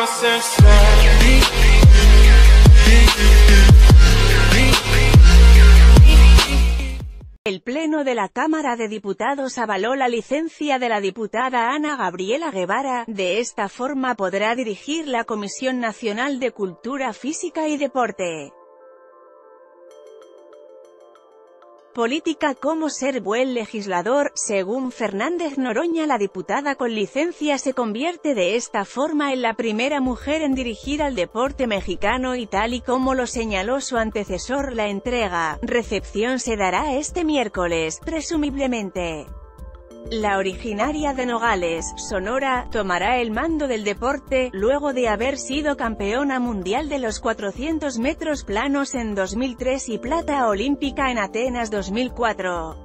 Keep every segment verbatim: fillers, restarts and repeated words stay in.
El Pleno de la Cámara de Diputados avaló la licencia de la diputada Ana Gabriela Guevara. De esta forma podrá dirigir la Comisión Nacional de Cultura Física y Deporte. Política: cómo ser buen legislador. Según Fernández Noroña, la diputada con licencia se convierte de esta forma en la primera mujer en dirigir al deporte mexicano y tal y como lo señaló su antecesor, la entrega recepción se dará este miércoles, presumiblemente. La originaria de Nogales, Sonora, tomará el mando del deporte, luego de haber sido campeona mundial de los cuatrocientos metros planos en dos mil tres y plata olímpica en Atenas dos mil cuatro.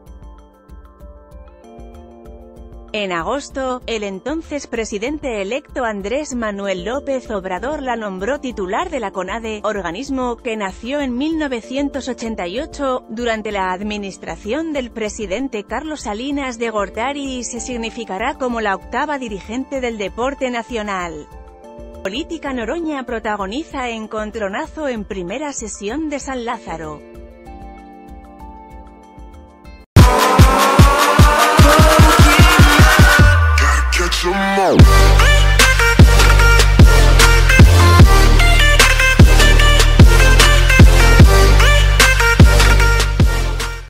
En agosto, el entonces presidente electo Andrés Manuel López Obrador la nombró titular de la CONADE, organismo que nació en mil novecientos ochenta y ocho, durante la administración del presidente Carlos Salinas de Gortari, y se significará como la octava dirigente del deporte nacional. Política: Noroña protagoniza encontronazo en primera sesión de San Lázaro.